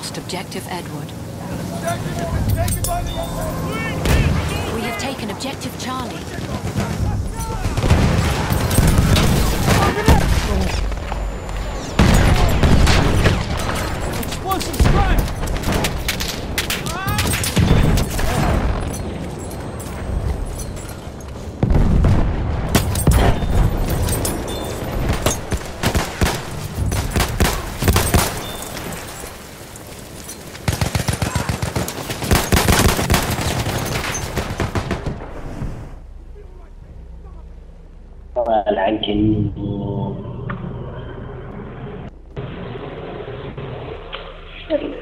lost Objective Edward. We have taken Objective Charlie. Explosive strike! العنكبوت